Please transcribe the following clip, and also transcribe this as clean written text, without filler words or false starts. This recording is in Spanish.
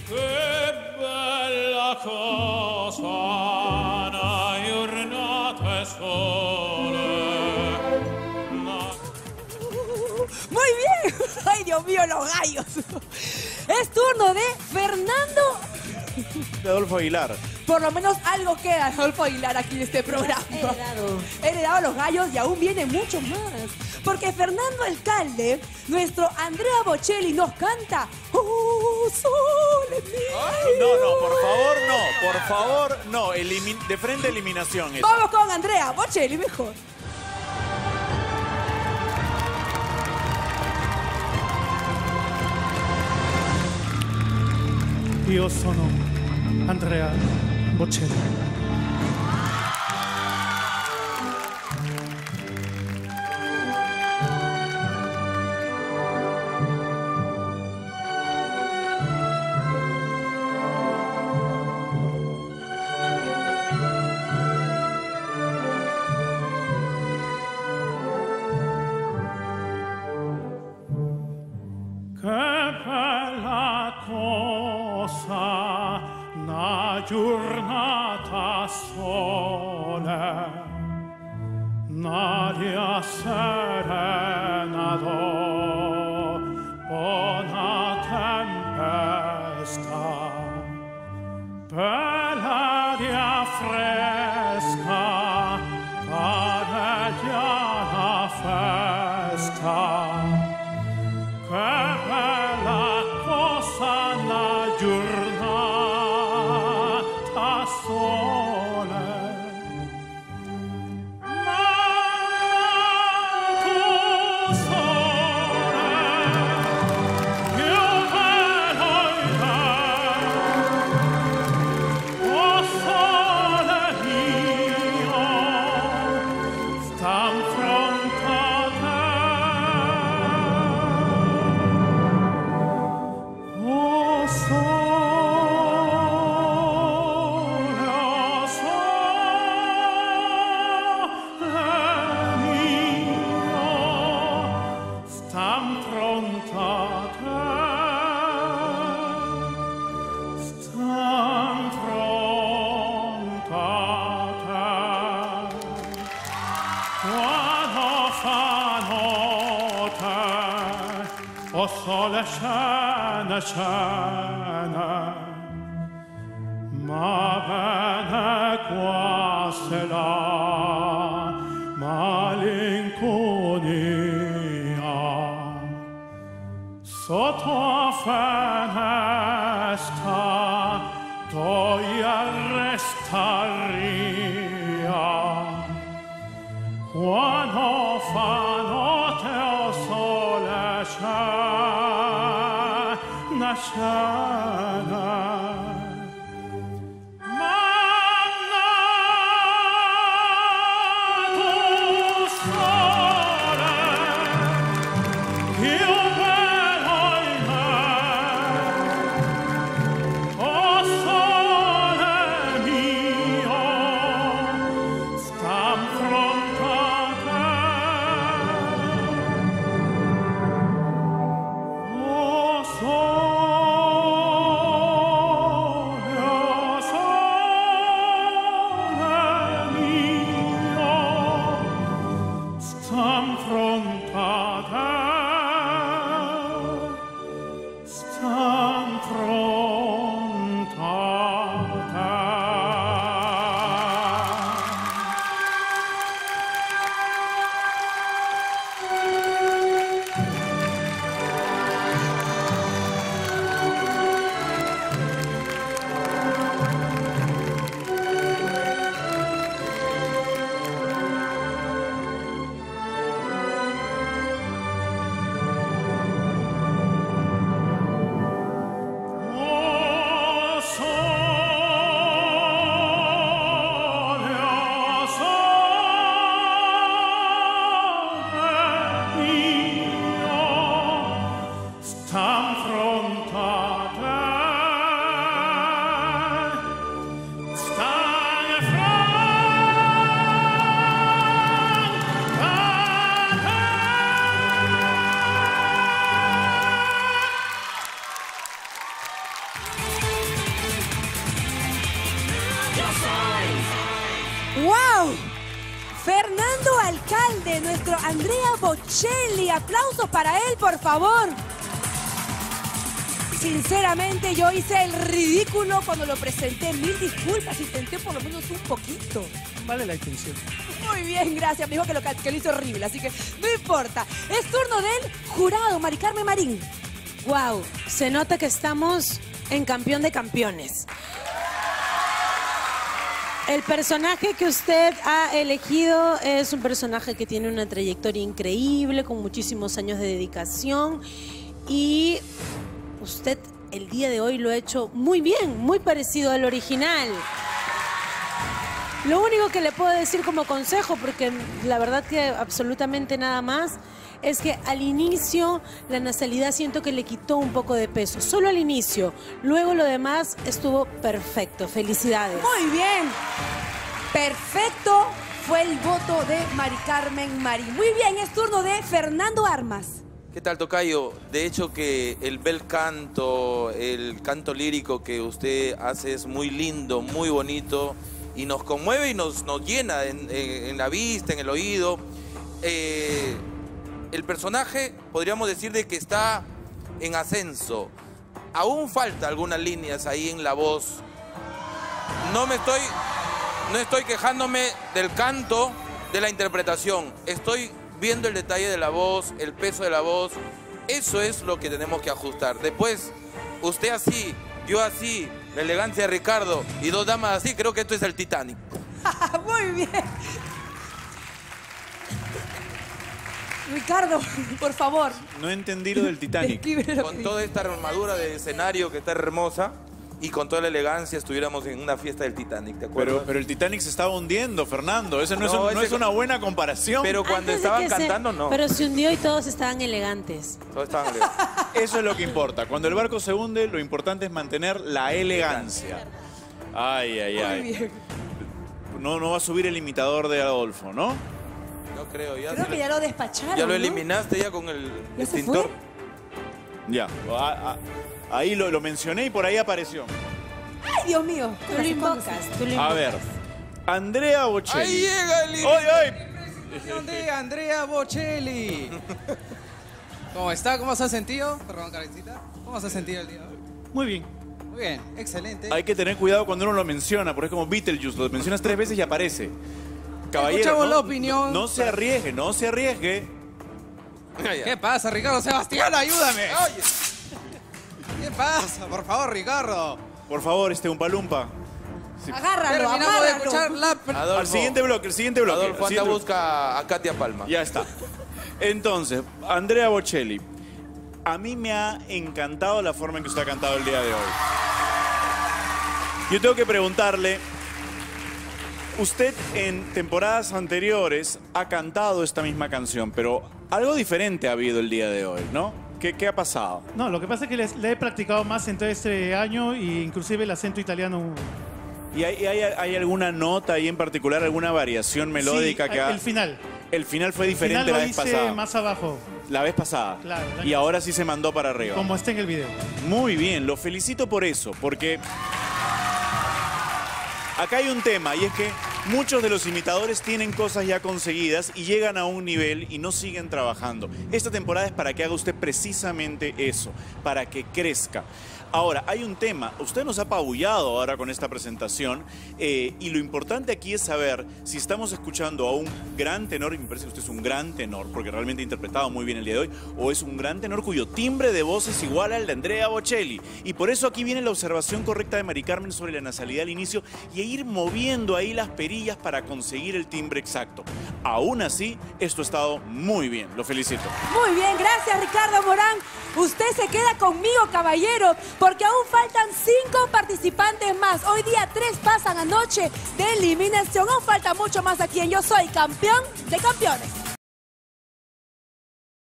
Che bella cosa, una giornata e sole. Muy bien. Ay, Dios mío, los gallos. Es turno de Fernando. De Adolfo Aguilar. Por lo menos algo queda de Adolfo Aguilar aquí en este programa. Heredado los gallos y aún vienen muchos más. Porque Fernando Alcalde, nuestro Andrea Bocelli, nos canta "Oh, sole mio". No, por favor, no. De frente eliminación. Esa. Vamos con Andrea Bocelli, mejor. Io sono Andrea Bocelli. Giornata sole, nadia serena dopo una tempesta, bella aria fresca, pareggiana festa, che bella cosa la giornata sole, ma tu sole, io vedo oh sole mio, sta in fronte a te, oh sole. O sole scena, scena, ma bene qua se la malinconia sotto a finestra gioia restaria quando fa notte o sole scena, scena. ¡Wow! Fernando Alcalde, nuestro Andrea Bocelli. Aplausos para él, por favor. Sinceramente, yo hice el ridículo cuando lo presenté. Mil disculpas, intenté por lo menos un poquito. Vale la intención. Muy bien, gracias. Me dijo que lo hizo horrible, así que no importa. Es turno del jurado, Mari Carmen Marín. Wow, se nota que estamos en Campeón de Campeones. El personaje que usted ha elegido es un personaje que tiene una trayectoria increíble, con muchísimos años de dedicación, y usted el día de hoy lo ha hecho muy bien, muy parecido al original. Lo único que le puedo decir como consejo, porque la verdad que absolutamente nada más, es que al inicio la nasalidad siento que le quitó un poco de peso. Solo al inicio. Luego lo demás estuvo perfecto. Felicidades. Muy bien. Perfecto fue el voto de Mari Carmen Marín. Muy bien, es turno de Fernando Armas. ¿Qué tal, tocayo? De hecho que el bel canto, el canto lírico que usted hace es muy lindo, muy bonito y nos conmueve y nos llena en la vista, en el oído. El personaje, podríamos decir de que está en ascenso. Aún falta algunas líneas ahí en la voz. No estoy quejándome del canto, de la interpretación. Estoy viendo el detalle de la voz, el peso de la voz. Eso es lo que tenemos que ajustar. Después, usted así, yo así, la elegancia de Ricardo y dos damas así, creo que esto es el Titanic. Muy bien. Ricardo, por favor. No entendí lo del Titanic. Con toda esta armadura de escenario que está hermosa y con toda la elegancia estuviéramos en una fiesta del Titanic, ¿te acuerdas? Pero el Titanic se estaba hundiendo, Fernando. Ese no es una buena comparación. Pero cuando estaban cantando, no. Pero se hundió y todos estaban elegantes. Todos estaban elegantes. Eso es lo que importa. Cuando el barco se hunde, lo importante es mantener la elegancia. Ay, ay, ay. Muy bien. No va a subir el imitador de Adolfo, ¿no? No creo, Creo que ya lo despacharon, ya lo ¿no? eliminaste ya con el ¿Ya se extintor. fue? Ya. Ahí lo mencioné y por ahí apareció. Ay, Dios mío. Tú lo invocas, tú lo invocas. A ver, Andrea Bocelli. Ahí llega el ¡Ay! De Andrea Bocelli. ¿Cómo está? ¿Cómo se ha sentido? Perdón, Karencita. ¿Cómo se ha sentido el día de hoy? Muy bien. Muy bien, excelente. Hay que tener cuidado cuando uno lo menciona, porque es como Beetlejuice, lo mencionas 3 veces y aparece. Caballero, Escuchamos la opinión. No se arriesgue, no se arriesgue. ¿Qué pasa, Ricardo Sebastián? ¡Ayúdame! ¿Qué pasa? Por favor, Ricardo. Por favor, Umpa Lumpa. Agárralo, Terminamos de amárralo. escuchar la... Adolfo, Al siguiente bloque, el siguiente bloque. Adolfo, anda, busca a Katia Palma. Ya está. Entonces, Andrea Bocelli. A mí me ha encantado la forma en que usted ha cantado el día de hoy. Yo tengo que preguntarle, usted en temporadas anteriores ha cantado esta misma canción, pero algo diferente ha habido el día de hoy, ¿no? ¿Qué ha pasado? No, lo que pasa es que le he practicado más en todo este año e inclusive el acento italiano. ¿Y hay alguna nota ahí en particular, alguna variación melódica Sí, que ha... el final. El final fue El diferente final la lo vez hice pasada. más abajo, La vez pasada. Claro, el Y año ahora sí se mandó para arriba. como está en el video. Muy bien, lo felicito por eso, porque acá hay un tema y es que muchos de los imitadores tienen cosas ya conseguidas y llegan a un nivel y no siguen trabajando. Esta temporada es para que haga usted precisamente eso, para que crezca. Ahora, hay un tema, usted nos ha apabullado ahora con esta presentación y lo importante aquí es saber si estamos escuchando a un gran tenor, y me parece que usted es un gran tenor, porque realmente ha interpretado muy bien el día de hoy, o es un gran tenor cuyo timbre de voz es igual al de Andrea Bocelli. Y por eso aquí viene la observación correcta de Mari Carmen sobre la nasalidad al inicio y ir moviendo ahí las perillas para conseguir el timbre exacto. Aún así, esto ha estado muy bien, lo felicito. Muy bien, gracias Ricardo Morán. Usted se queda conmigo, caballero, porque aún faltan 5 participantes más. Hoy día 3 pasan a noche de eliminación. Aún falta mucho más aquí en Yo Soy Campeón de Campeones.